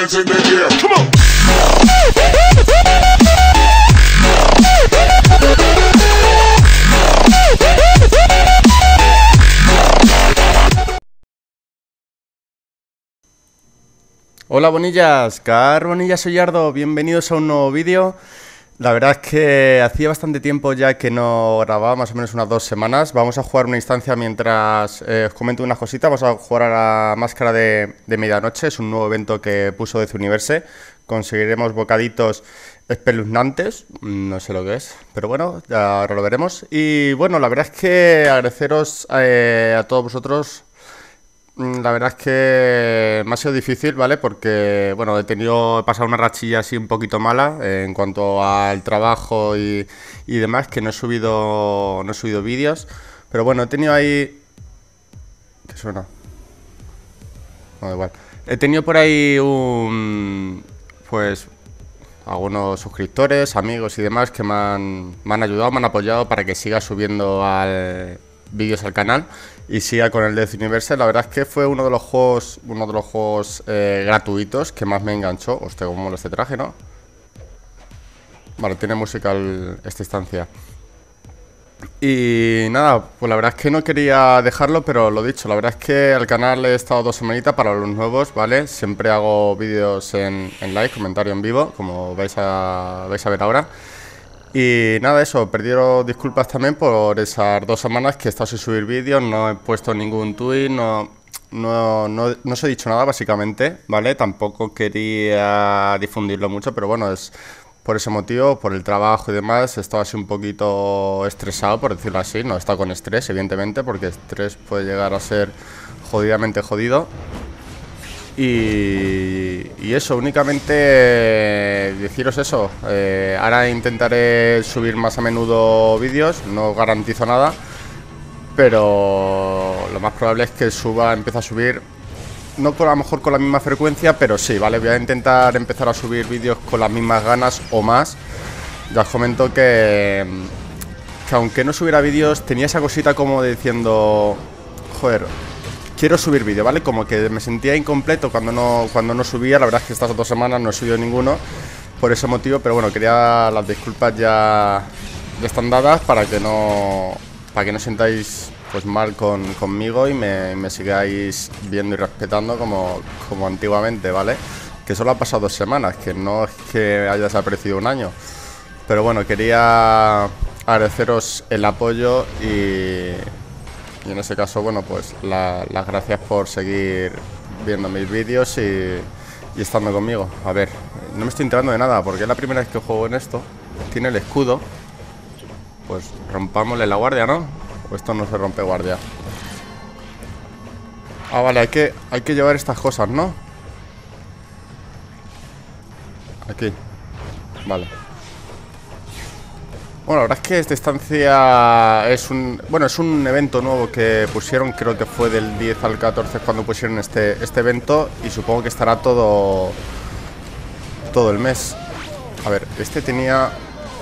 hands in the air. Come on. Hola bonillas, Carbonillas soy Yardo, bienvenidos a un nuevo vídeo. La verdad es que hacía bastante tiempo ya que no grababa, más o menos unas 2 semanas. Vamos a jugar una instancia mientras os comento unas cositas. Vamos a jugar a la máscara de medianoche, es un nuevo evento que puso DC Universe. Conseguiremos bocaditos espeluznantes, no sé lo que es, pero bueno, ya ahora lo veremos. Y bueno, la verdad es que agradeceros a todos vosotros. La verdad es que me ha sido difícil, ¿vale? Porque, bueno, he pasado una rachilla así un poquito mala en cuanto al trabajo y demás, que no he subido vídeos. Pero bueno, he tenido ahí... ¿Qué suena? No, da igual. He tenido por ahí pues algunos suscriptores, amigos y demás que me han ayudado, me han apoyado para que siga subiendo vídeos al canal y siga con el DC Universe. La verdad es que fue uno de los juegos gratuitos que más me enganchó. Hostia, cómo mola este traje, ¿no? Vale, tiene música esta instancia. Y nada, pues la verdad es que no quería dejarlo, pero lo dicho, la verdad es que al canal he estado 2 semanitas para los nuevos, ¿vale? Siempre hago vídeos en live, comentario en vivo, como vais a ver ahora. Y nada, eso, pediros disculpas también por esas 2 semanas que he estado sin subir vídeos, no he puesto ningún tweet, no os he dicho nada básicamente, ¿vale? Tampoco quería difundirlo mucho, pero bueno, es por ese motivo, por el trabajo y demás, he estado así un poquito estresado, por decirlo así, no he estado con estrés, evidentemente, porque estrés puede llegar a ser jodidamente jodido. Y eso, únicamente deciros eso, ahora intentaré subir más a menudo vídeos, no garantizo nada, pero lo más probable es que empiece a subir, no a lo mejor con la misma frecuencia, pero sí, ¿vale? Voy a intentar empezar a subir vídeos con las mismas ganas o más. Ya os comento que aunque no subiera vídeos, tenía esa cosita como diciendo, joder, quiero subir vídeo, ¿vale? Como que me sentía incompleto cuando no subía. La verdad es que estas 2 semanas no he subido ninguno por ese motivo, pero bueno, las disculpas ya están dadas para que no sintáis pues mal conmigo y me sigáis viendo y respetando como antiguamente, ¿vale? Que solo ha pasado 2 semanas, que no es que haya desaparecido un año. Pero bueno, quería agradeceros el apoyo y en ese caso, bueno, pues las gracias por seguir viendo mis vídeos y estando conmigo. A ver, no me estoy enterando de nada porque es la primera vez que juego en esto. Tiene el escudo. Pues rompámosle la guardia, ¿no? O esto no se rompe guardia. Ah, vale, hay que llevar estas cosas, ¿no? Aquí. Vale. Bueno, la verdad es que esta estancia es un evento nuevo que pusieron, creo que fue del 10 al 14 cuando pusieron este evento, y supongo que estará todo el mes. A ver, este tenía...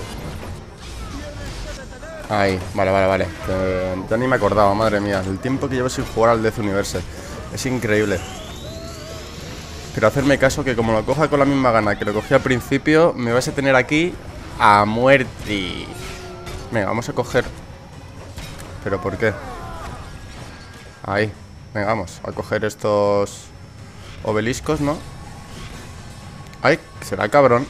Ahí, vale. Ya ni me acordaba, madre mía, el tiempo que llevo sin jugar al DC Universe. Es increíble. Pero hacerme caso que como lo coja con la misma gana que lo cogí al principio, me vais a tener aquí a muerte. Venga, vamos a coger... ¿Pero por qué? Ahí. Venga, vamos a coger estos obeliscos, ¿no? Ay, será cabrón.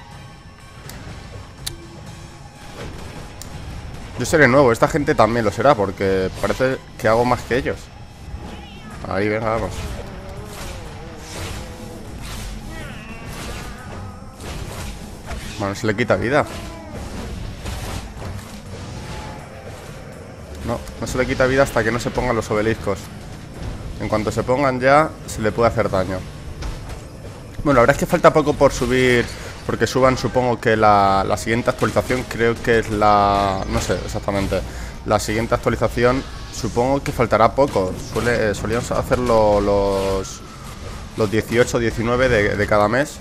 Yo seré nuevo, esta gente también lo será, porque parece que hago más que ellos. Ahí, venga, vamos. Bueno, se le quita vida. No se le quita vida hasta que no se pongan los obeliscos. En cuanto se pongan ya, se le puede hacer daño. Bueno, la verdad es que falta poco por subir, porque suban, supongo que la siguiente actualización, creo que es no sé exactamente. La siguiente actualización, supongo que faltará poco. Solíamos hacerlo los 18 o 19 de cada mes.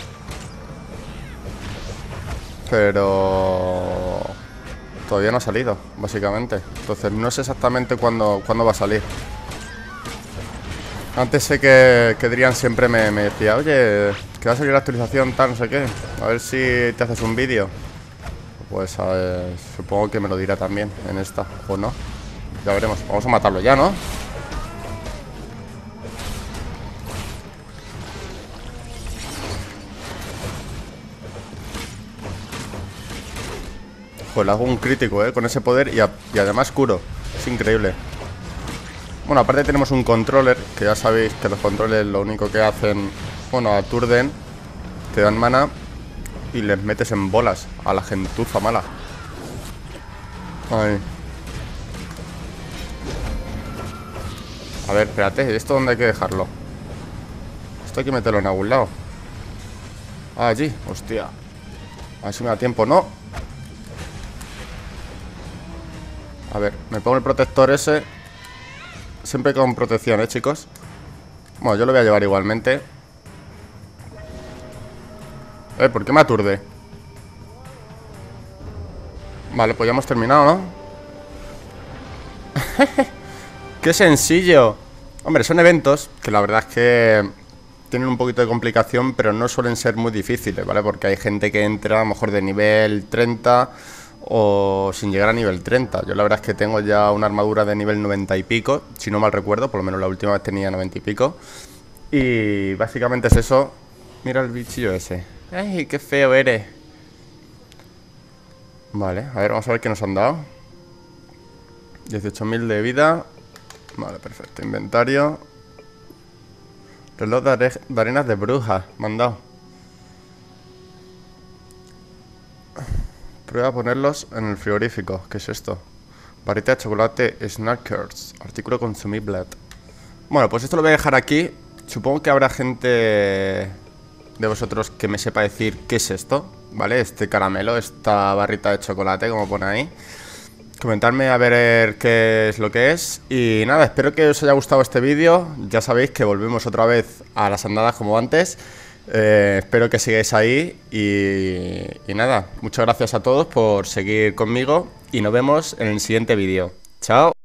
Pero todavía no ha salido, básicamente. Entonces no sé exactamente cuándo va a salir. Antes sé que Drian siempre me decía, oye, que va a salir la actualización tal, no sé qué. A ver si te haces un vídeo. Pues a ver, supongo que me lo dirá también en esta, o no. Ya veremos, vamos a matarlo ya, ¿no? Pues le hago un crítico, con ese poder y además curo. Es increíble. Bueno, aparte tenemos un controller, que ya sabéis que los controles lo único que hacen, bueno, aturden, te dan mana y les metes en bolas a la gentuza mala. Ay. A ver, espérate, ¿esto dónde hay que dejarlo? Esto hay que meterlo en algún lado. Ah, allí, hostia. A ver si me da tiempo, ¿no? A ver, me pongo el protector ese. Siempre con protección, chicos. Bueno, yo lo voy a llevar igualmente. ¿Por qué me aturde? Vale, pues ya hemos terminado, ¿no? ¡Qué sencillo! Hombre, son eventos que la verdad es que tienen un poquito de complicación, pero no suelen ser muy difíciles, ¿vale? Porque hay gente que entra a lo mejor de nivel 30 o sin llegar a nivel 30. Yo la verdad es que tengo ya una armadura de nivel 90 y pico, si no mal recuerdo, por lo menos la última vez tenía 90 y pico. Y básicamente es eso. Mira el bichillo ese. ¡Ay, qué feo eres! Vale, a ver, vamos a ver qué nos han dado. 18.000 de vida. Vale, perfecto, inventario. Reloj de arenas de brujas, me han dado. Prueba a ponerlos en el frigorífico. ¿Qué es esto? Barrita de chocolate Snackers. Artículo consumible. Bueno, pues esto lo voy a dejar aquí. Supongo que habrá gente de vosotros que me sepa decir qué es esto, ¿vale? Este caramelo, esta barrita de chocolate, como pone ahí. Comentadme a ver qué es lo que es. Y nada, espero que os haya gustado este vídeo. Ya sabéis que volvemos otra vez a las andadas como antes. Espero que sigáis ahí y nada, muchas gracias a todos por seguir conmigo y nos vemos en el siguiente vídeo. Chao.